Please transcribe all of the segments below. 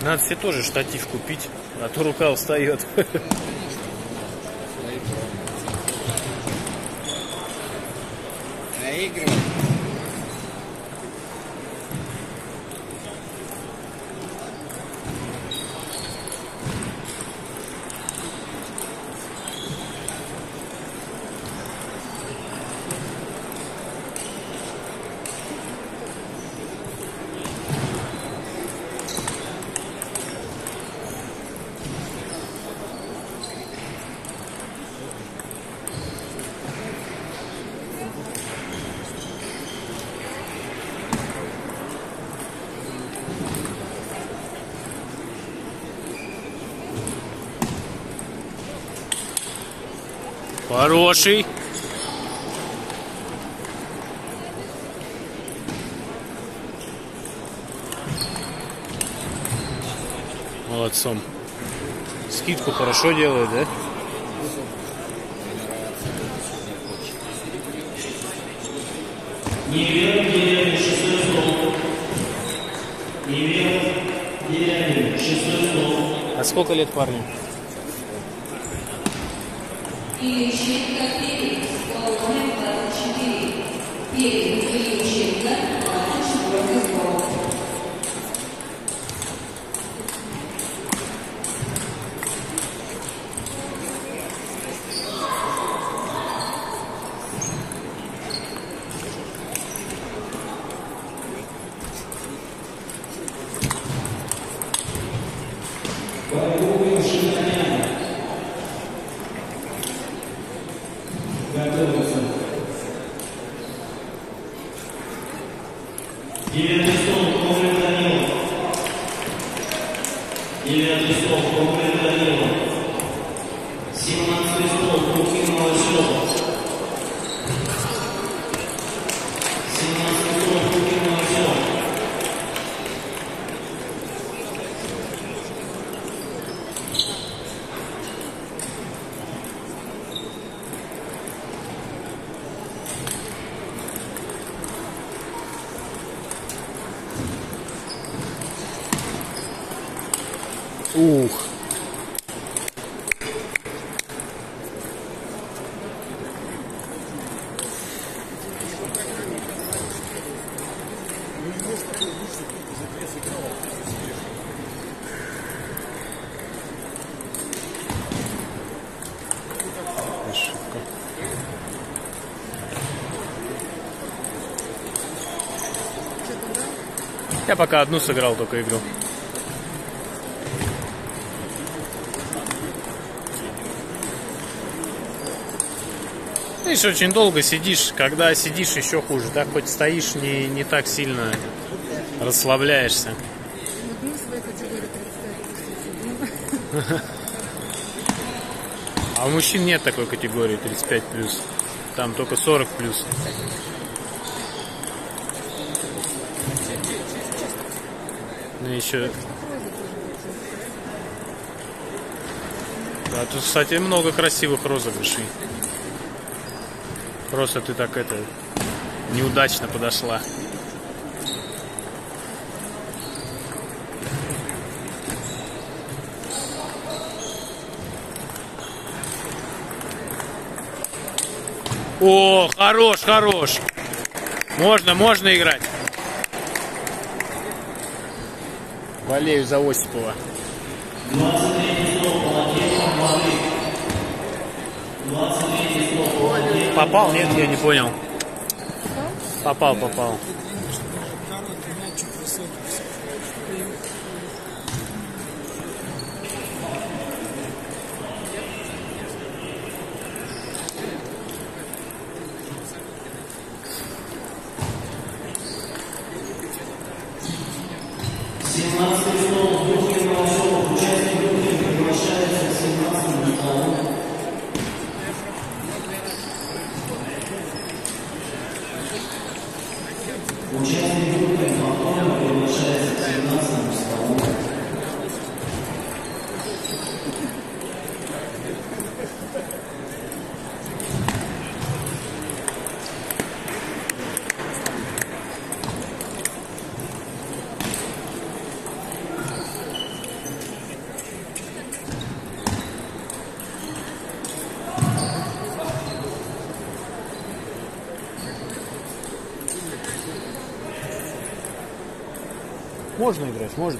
Надо себе тоже штатив купить, а то рука устает. Хороший. Молодцом. Скидку хорошо делает, да? Неверный 6 стол. Неверный 6 стол. А сколько лет парню? Ильиченко Перец, полный 24. Перец Ильиченко, 24 год. Готовится. 9 стол, Коврин Данилов. 9 стол, Коврин Данилов. 17 стол, Кукин Малышова. 17 стол, Кукин Малышова. Ух. Ошибка. Я пока одну сыграл только игру. Видишь, очень долго сидишь, когда сидишь еще хуже, да, хоть стоишь, не так сильно расслабляешься. А у мужчин нет такой категории 35+, там только 40+. Ну еще... Да, тут, кстати, много красивых розыгрышей. Просто ты так неудачно подошла. О, хорош, хорош. Можно играть. Болею за Осипова. 23 стол, Полотенцев, Воды. 23 стол, Полотенцев. Попал? Нет, я не понял. Попал. Участник группы повторно приглашается к 17-му столу. можно играть, можно.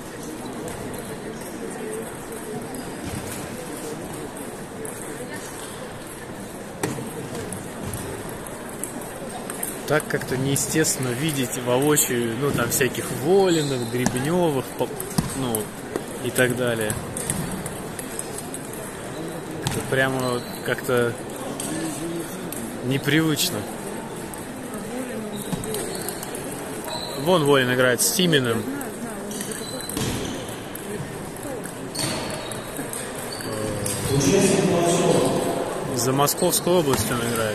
Так как-то неестественно видеть воочию, ну, там, всяких Волиных, Гребневых, ну, и так далее. Это прямо как-то непривычно. Вон Волин играет с Тиминым. За Московскую область он играет.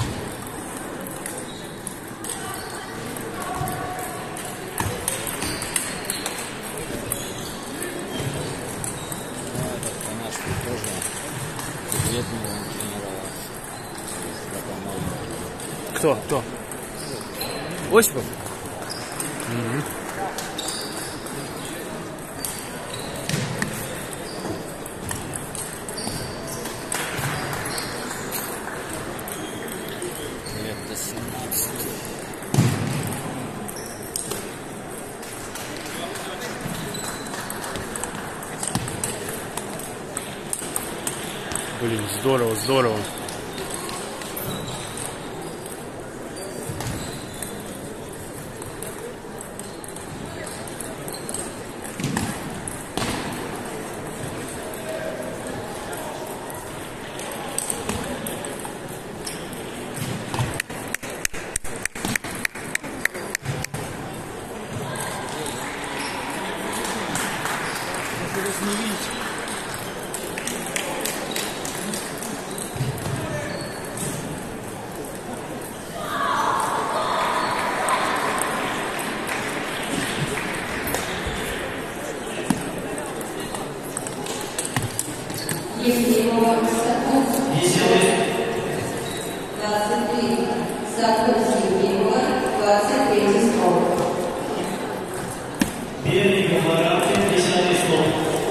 Кто? Кто? Осипов? Угу. Лет до 17. Блин, здорово, здорово. Евгеньева, Сапунцев, 23. Сапунцев, Евгеньева, 23 стол. Берников, Арапин, 10 стол.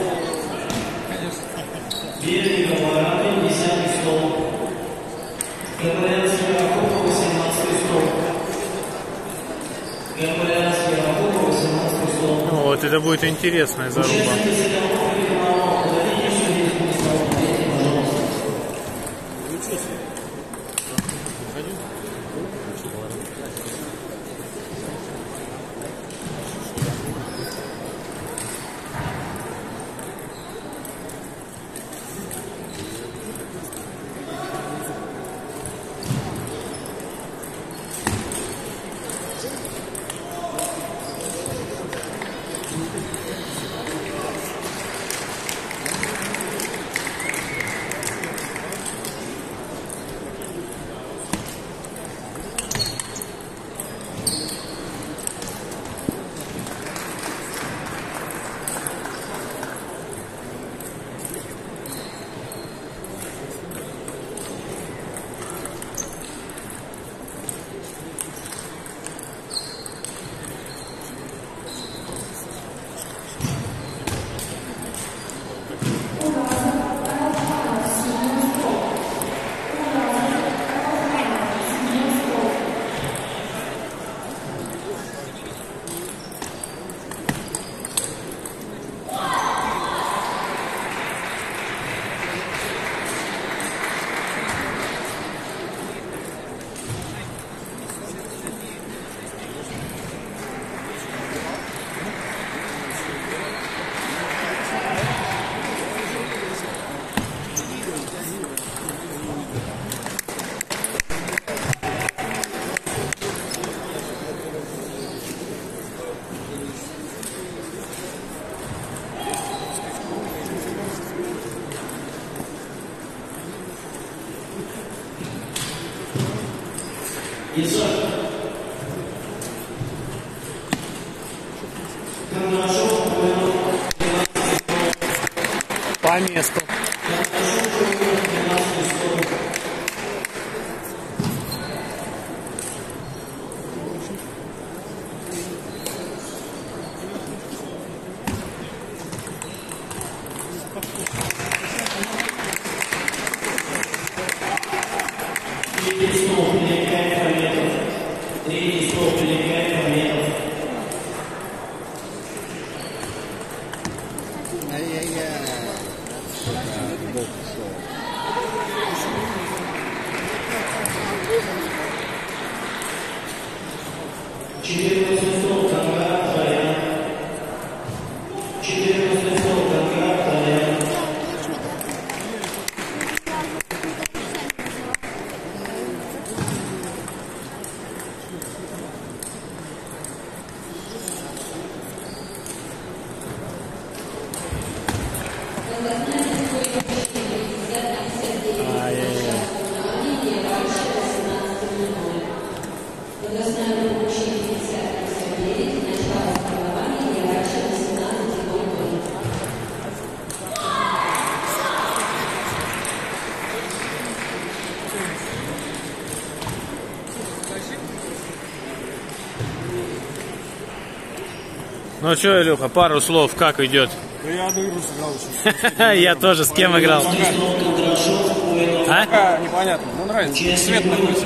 Берников, Арапин, 10 стол. Габарянский, Рахов, 18 стол. Габарянский, Рахов, 18 стол. Ну, вот это будет интересная заруба. По месту. Ну что, Илюха, пару слов, как идет? Да я одну игру сыграл еще. Я тоже, с кем играл? А? Непонятно, ну нравится. Свет нравится.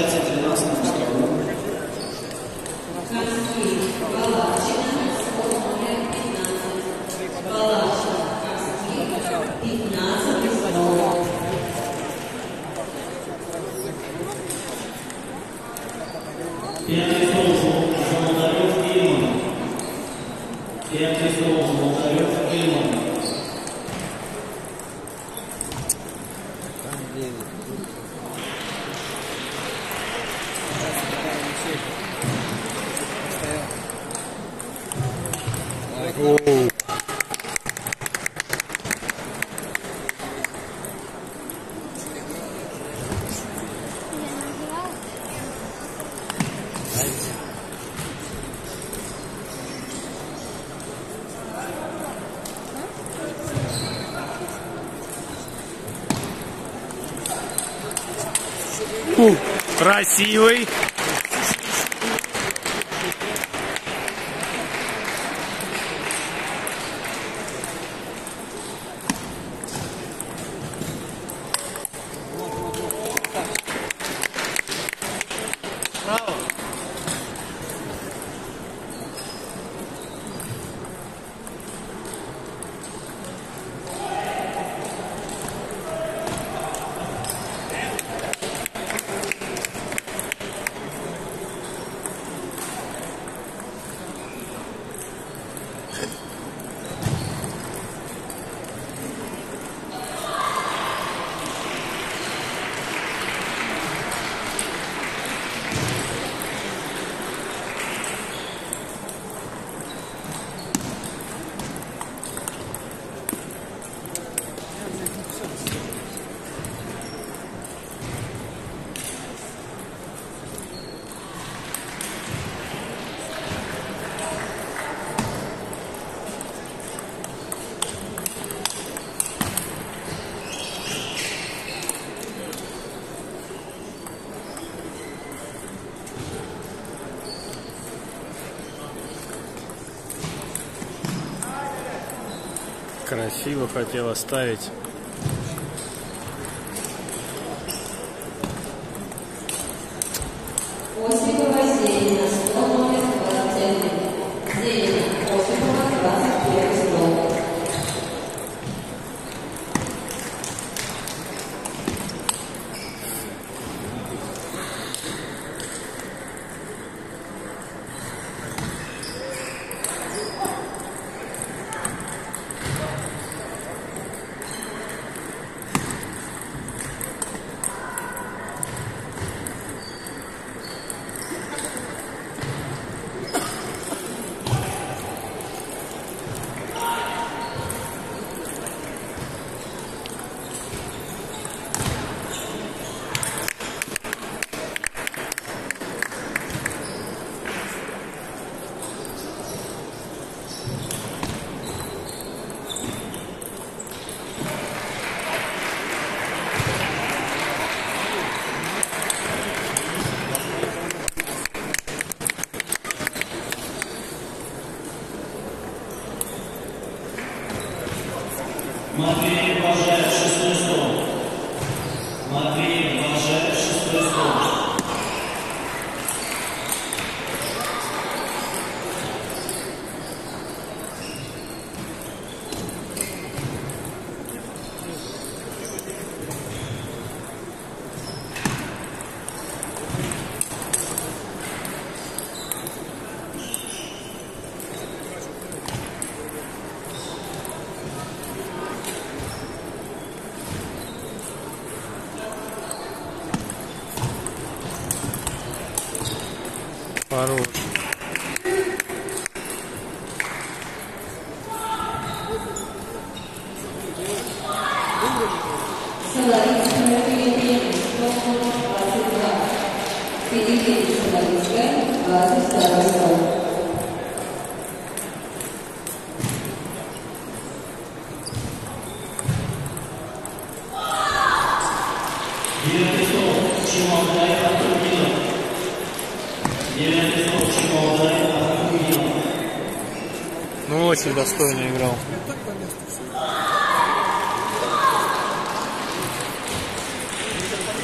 Красивый. Красиво хотел оставить. Осипова Зелена, стол номер 21. Зелена, Осипова, 21 стол. Матвеев Бажаев, 6-й стол. Матвеев Бажаев, 6-й стол. Хорош. Соловицкая Филиппин, 122. Филиппин Соловицкая, 22 стол. Девятый стол. Чемодай Артургина. Девятый стол. Чемодай Артургина. Ну, очень достойно играл.